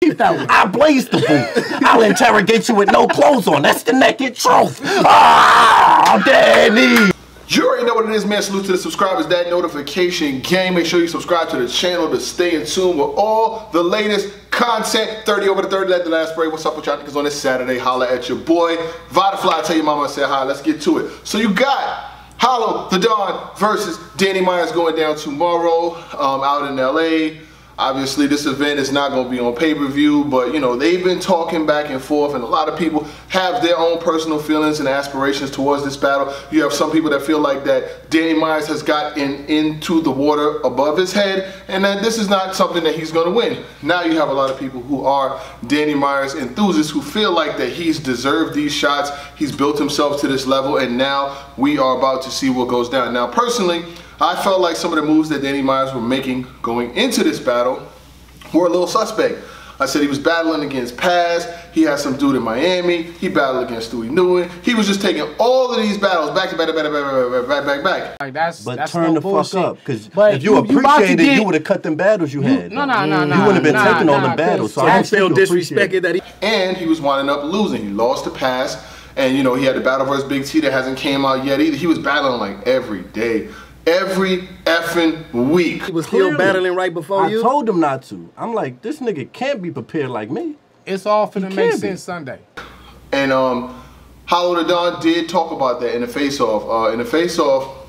Keep that one. I blaze the boot. I'll interrogate you with no clothes on. That's the naked truth. Ah, Danny. You already know what it is, man. Salute to the subscribers, that notification gang. Make sure you subscribe to the channel to stay in tune with all the latest content. 30 over to 30, let the last spray. What's up with y'all niggas on this Saturday? Holla at your boy. Vidafly, tell your mama I said hi. Let's get to it. So you got Hollow the Don versus Danny Myers going down tomorrow out in LA. Obviously, this event is not going to be on pay-per-view, but, you know, they've been talking back and forth, and a lot of people have their own personal feelings and aspirations towards this battle. You have some people that feel like that Danny Myers has gotten into the water above his head, and that this is not something that he's going to win. Now you have a lot of people who are Danny Myers enthusiasts who feel like that he's deserved these shots, he's built himself to this level, and now we are about to see what goes down. Now, personally, I felt like some of the moves that Danny Myers were making going into this battle were a little suspect. I said he was battling against Paz, he had some dude in Miami, he battled against Stewie Nguyen. He was just taking all of these battles back to back to back to back. Like that's turn no the bullshit. fuck up, because if you appreciated it, you would have cut them battles you had. No. You wouldn't have been taking all the battles. So I feel disrespected that he. And he was winding up losing. He lost to Paz, and you know he had the battle versus Big T that hasn't came out yet either. He was battling like every day. Every effing week. He was still battling right before you? I told him not to. I'm like, this nigga can't be prepared like me. It's all finna make sense Sunday. And Hollow the Don did talk about that in the face-off. In the face-off,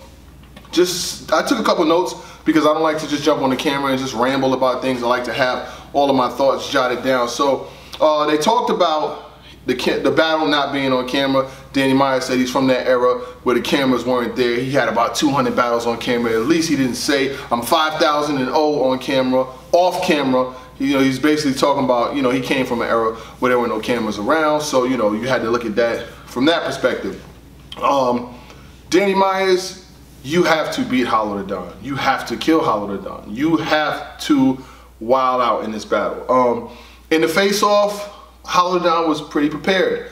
I took a couple notes because I don't like to just jump on the camera and just ramble about things. I like to have all of my thoughts jotted down. So they talked about the battle not being on camera. Danny Myers said he's from that era where the cameras weren't there. He had about 200 battles on camera. At least he didn't say, I'm 5,000-0 on camera, off camera. You know, he's basically talking about, you know, he came from an era where there were no cameras around. So, you know, you had to look at that from that perspective. Danny Myers, you have to beat Hollow the Don. You have to kill Hollow the Don. You have to wild out in this battle. In the face-off, Hollow the Don was pretty prepared.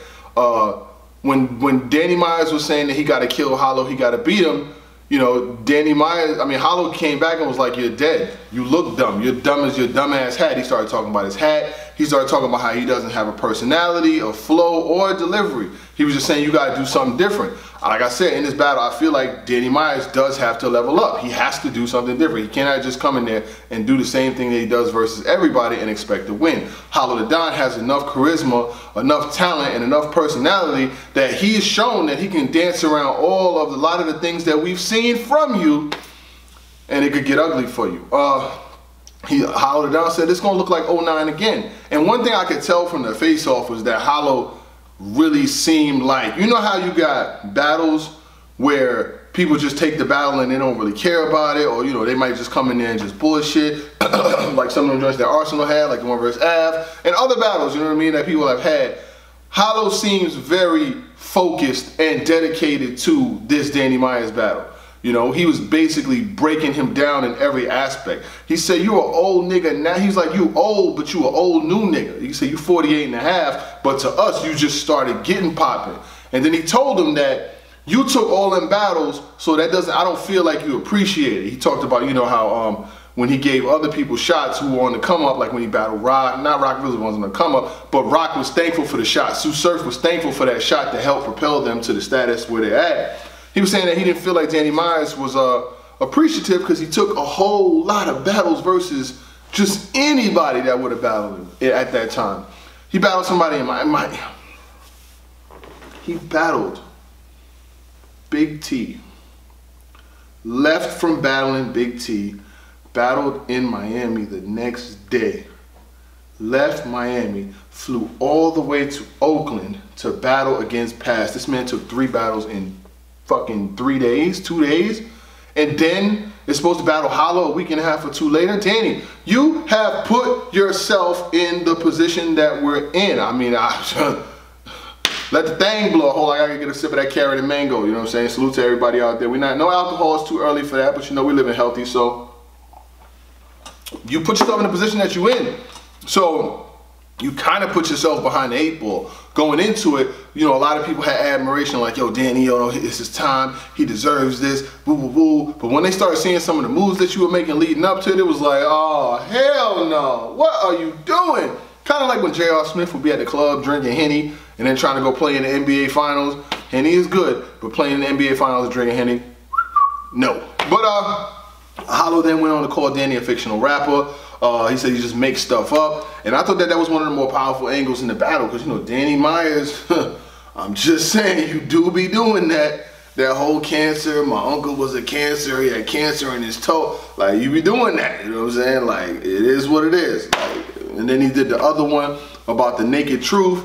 When Danny Myers was saying that he got to kill Hollow, he got to beat him, you know, Hollow came back and was like, you're dead. You look dumb. You're dumb as your dumb ass hat. He started talking about his hat. He started talking about how he doesn't have a personality, a flow, or a delivery. He was just saying you got to do something different. Like I said, in this battle, I feel like Danny Myers does have to level up. He has to do something different. He cannot just come in there and do the same thing that he does versus everybody and expect to win. Hollow the Don has enough charisma, enough talent, and enough personality that he's shown that he can dance around a lot of the things that we've seen from you, and it could get ugly for you. Hollow the Don said it's gonna look like 09 again. And one thing I could tell from the face-off was that Hollow really seemed like, you know how you got battles where people just take the battle and they don't really care about it, or you know, they might just come in there and just bullshit, like some of them joints that Arsenal had, like the one versus Av, and other battles, you know what I mean, that people have had. Hollow seems very focused and dedicated to this Danny Myers battle. You know, he was basically breaking him down in every aspect. He said, you an old nigga now. He's like, you old, but you an old new nigga. He said, you 48 and a half, but to us, you just started getting popping. And then he told him that you took all them battles, so that I don't feel like you appreciate it. He talked about, you know, how when he gave other people shots who were on the come up, like when he battled Rock, not Rock really wasn't on the come up, but Rock was thankful for the shot. Sue Surf was thankful for that shot to help propel them to the status where they're at. He was saying that he didn't feel like Danny Myers was appreciative because he took a whole lot of battles versus just anybody that would have battled him at that time. He battled somebody in Miami. He battled Big T. Left from battling Big T, battled in Miami the next day. Left Miami, flew all the way to Oakland to battle against Paz. This man took 3 battles in fucking 3 days, 2 days, and then is supposed to battle Hollow a week and a half or 2 later. Danny, you have put yourself in the position that we're in. I mean, let the thing blow. Hold on, I gotta get a sip of that carrot and mango. You know what I'm saying? Salute to everybody out there. No alcohol, it's too early for that, but you know we're living healthy, so you put yourself in the position that you're in. So you kind of put yourself behind the 8 ball. Going into it, you know, a lot of people had admiration, like, yo, Danny, yo, it's his time, he deserves this, boo, boo, boo. But when they started seeing some of the moves that you were making leading up to it, it was like, oh, hell no, what are you doing? Kind of like when J.R. Smith would be at the club drinking Henny and then trying to go play in the NBA Finals. Henny is good, but playing in the NBA Finals and drinking Henny, no. But Hollow then went on to call Danny a fictional rapper. He said he just makes stuff up. And I thought that was one of the more powerful angles in the battle because, you know, Danny Myers, I'm just saying, you do be doing that. That whole cancer, my uncle was a cancer, he had cancer in his toe. Like, you be doing that, you know what I'm saying? Like, it is what it is. Like, and then he did the other one about the naked truth.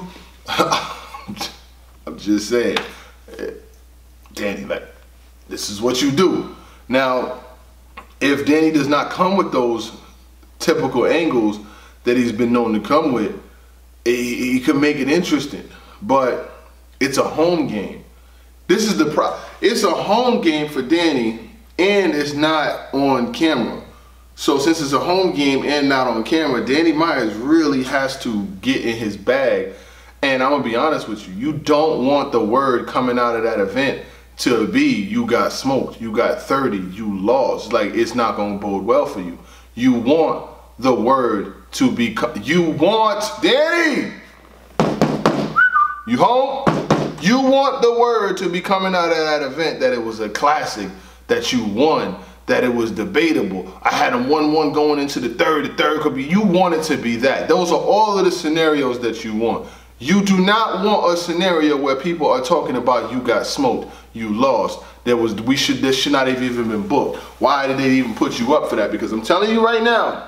I'm just saying, Danny, like, this is what you do. Now, if Danny does not come with those typical angles that he's been known to come with, he could make it interesting. But it's a home game. This is the it's a home game for Danny, and it's not on camera. So since it's a home game and not on camera, Danny Myers really has to get in his bag. And I'm gonna be honest with you, you don't want the word coming out of that event to be you got smoked, you got 30, you lost. Like, it's not gonna bode well for you. You want the word to be, you want, Danny, you home? You want the word to be coming out of that event that it was a classic, that you won, that it was debatable. I had him 1-1 going into the third could be, you want it to be that. Those are all of the scenarios that you want. You do not want a scenario where people are talking about you got smoked, you lost. This should not have even been booked. Why did they even put you up for that? Because I'm telling you right now,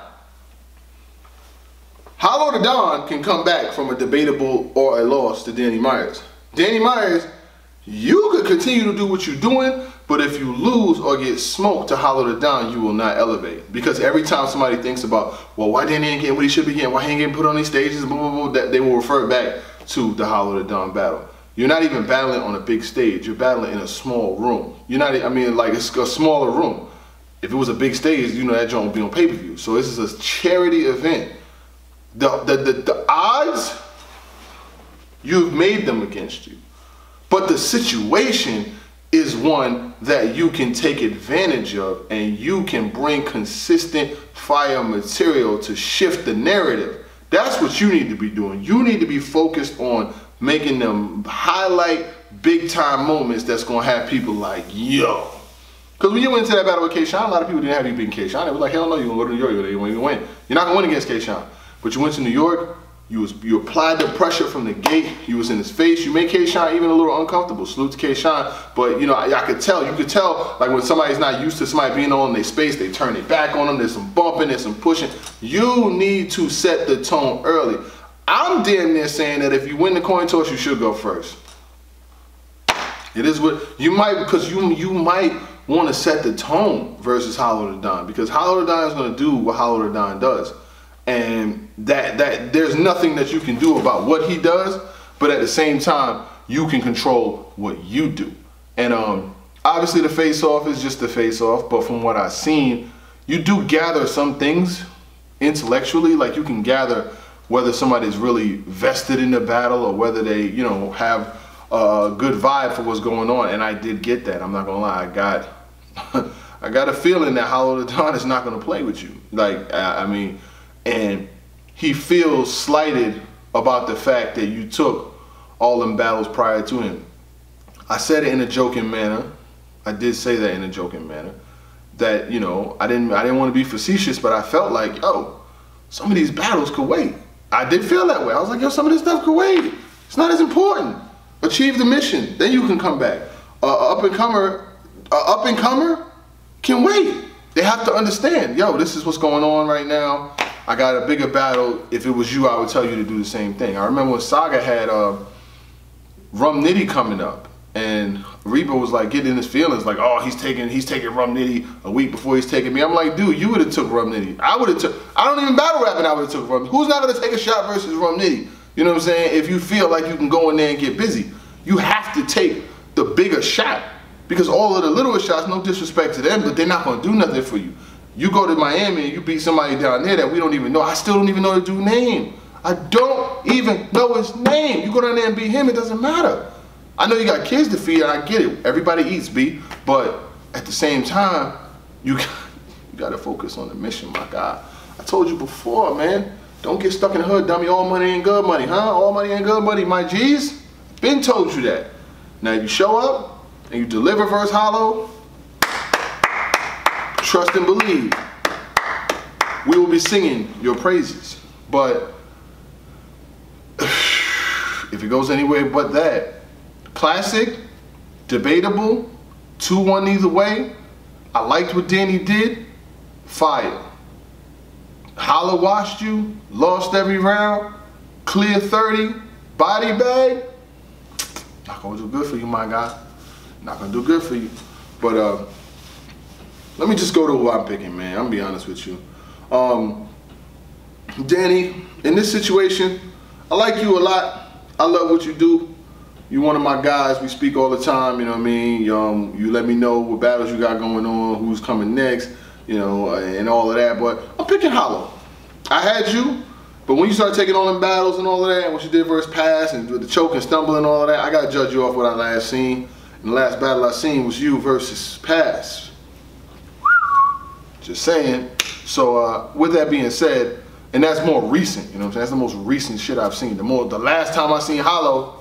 Hollow the Don can come back from a debatable or a loss to Danny Myers. Danny Myers, you could continue to do what you're doing, but if you lose or get smoked to Hollow the Don, you will not elevate. Because every time somebody thinks about, well, why Danny ain't getting what he should be getting, why he ain't getting put on these stages, blah, blah, blah, that they will refer back to the Hollow the Don battle. You're not even battling on a big stage. You're battling in a small room. You're not, I mean, like, it's a smaller room. If it was a big stage, you know that joint would be on pay-per-view. So this is a charity event. The odds, you've made them against you. But the situation is one that you can take advantage of, and you can bring consistent fire material to shift the narrative. That's what you need to be doing. You need to be focused on making them highlight big time moments that's gonna have people like, yo. Because when you went into that battle with K-Shine, a lot of people didn't have you beating K-Shine. They was like, hell no, you're gonna go to New York, you won't even win. You're not gonna win against K-Shine. But you went to New York, you applied the pressure from the gate, you was in his face, you made K-Shine even a little uncomfortable. Salute to K-Shine, but you know, I could tell, you could tell, like when somebody's not used to somebody being on their space, they turn their back on them, there's some bumping, there's some pushing. You need to set the tone early. I'm damn near saying that if you win the coin toss, you should go first. It is what, you might, because you might want to set the tone versus Hollow the Don, because Hollow the Don is going to do what Hollow the Don does. And that there's nothing that you can do about what he does, but at the same time, you can control what you do. And obviously the face-off is just the face-off, but from what I've seen, you do gather some things intellectually, like you can gather whether somebody's really vested in the battle or whether they, you know, have a good vibe for what's going on. And I did get that. I'm not gonna lie. I got a feeling that Hollow the Don is not gonna play with you. Like, I mean, and he feels slighted about the fact that you took all them battles prior to him. I said it in a joking manner. I did say that in a joking manner. That, you know, I didn't want to be facetious, but I felt like, yo, some of these battles could wait. I did feel that way. I was like, yo, some of this stuff could wait. It's not as important. Achieve the mission, then you can come back. Up and comer can wait. They have to understand, yo, this is what's going on right now. I got a bigger battle. If it was you, I would tell you to do the same thing. I remember when Saga had Rum Nitty coming up, and Reaper was like getting in his feelings, like, oh, he's taking Rum Nitty a week before he's taking me. I'm like, dude, you would have took Rum Nitty. I don't even battle rap, and I would have took Rum Nitty. Who's not gonna take a shot versus Rum Nitty? You know what I'm saying? If you feel like you can go in there and get busy, you have to take the bigger shot, because all of the littler shots, no disrespect to them, but they're not gonna do nothing for you. You go to Miami and you beat somebody down there that we don't even know. I still don't even know the dude's name. I don't even know his name. You go down there and beat him, it doesn't matter. I know you got kids to feed, and I get it. Everybody eats, B. But at the same time, you got to focus on the mission, my guy. I told you before, man. Don't get stuck in the hood, dummy. All money ain't good money, huh? All money ain't good money, my G's. Been told you that. Now you show up and you deliver verse Hollow, trust and believe. We will be singing your praises. But if it goes anywhere but that, classic, debatable, 2-1 either way. I liked what Danny did. Fire. Hollow washed you, lost every round, clear 30, body bag. Not gonna do good for you, my guy. Not gonna do good for you. But let me just go to who I'm picking, man. I'm gonna be honest with you. Danny, in this situation, I like you a lot. I love what you do. You're one of my guys. We speak all the time, you know what I mean? You let me know what battles you got going on, who's coming next, you know, and all of that. But I'm picking Hollow. I had you, but when you start taking all them battles and all of that, and what you did versus Pass and with the choke and stumble and all of that, I gotta judge you off what I last seen. And the last battle I seen was you versus Pass. Just saying. So with that being said, and that's more recent, you know what I'm saying? That's the most recent shit I've seen. The last time I seen Hollow,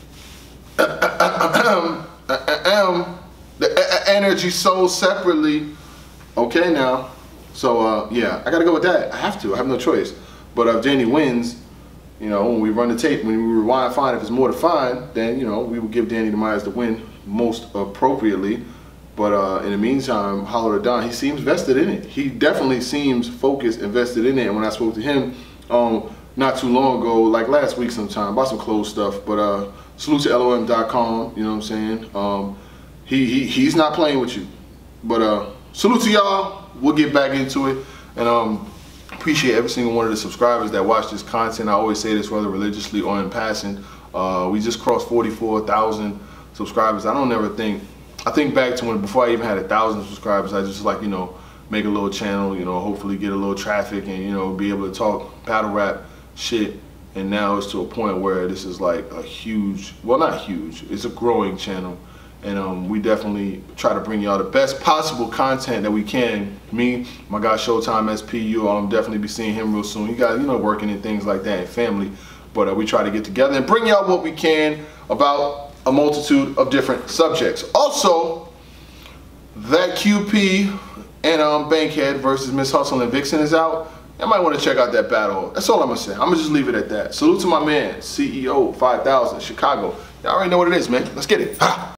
the energy sold separately. Okay now. So yeah, I gotta go with that. I have to. I have no choice. But if Danny wins, you know, when we run the tape, when we rewind, find if it's more to find, then you know we will give Danny the Myers the win most appropriately. But in the meantime, Hollow Da Don, he seems vested in it. He definitely seems focused and vested in it. And when I spoke to him not too long ago, like last week sometime, about some clothes stuff, but salute to LOM.com, you know what I'm saying? He's not playing with you. But salute to y'all. We'll get back into it. And appreciate every single one of the subscribers that watch this content. I always say this, whether religiously or in passing. We just crossed 44,000 subscribers. I think back to when before I even had 1,000 subscribers, I just like, you know, make a little channel, you know, hopefully get a little traffic and, you know, be able to talk battle rap shit. And now it's to a point where this is like a huge, well, not huge, it's a growing channel. And we definitely try to bring y'all the best possible content that we can. Me, my guy Showtime SPU, I'll definitely be seeing him real soon. He got, you know, working and things like that and family. But we try to get together and bring y'all what we can about a multitude of different subjects. Also, that QP and Bankhead versus Miss Hustle and Vixen is out. I might want to check out that battle. That's all I'm gonna say. I'm gonna just leave it at that. Salute to my man, CEO 5000 Chicago. Y'all already know what it is, man. Let's get it. Ha!